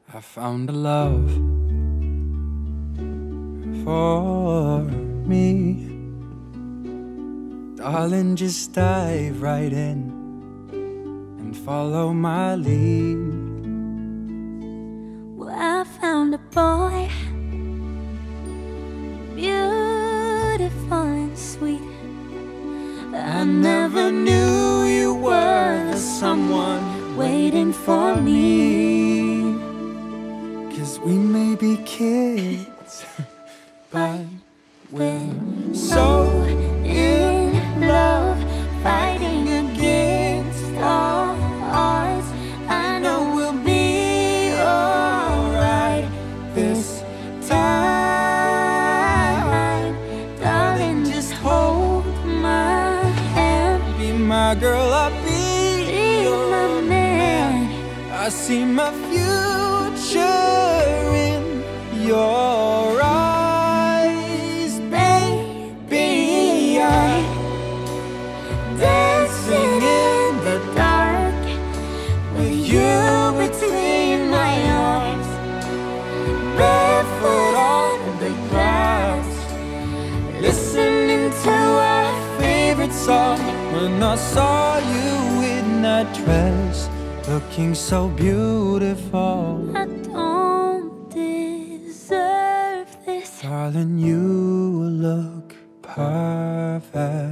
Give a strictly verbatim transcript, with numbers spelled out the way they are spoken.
I found a love for me. Darling, just dive right in and follow my lead. Well, I found a boy, beautiful and sweet. I never knew you were the someone waiting for me. 'Cause we may be kids, but we're so in love, fighting against all odds. I know we'll be alright this time. Darling, just hold my hand. Be my girl, I'll be, Be your my man. I see my future in your eyes, baby. I'm dancing in the dark with you between my arms, barefoot on the grass, listening to our favorite song. When I saw you in that dress, looking so beautiful, I don't deserve this. darling, you look perfect.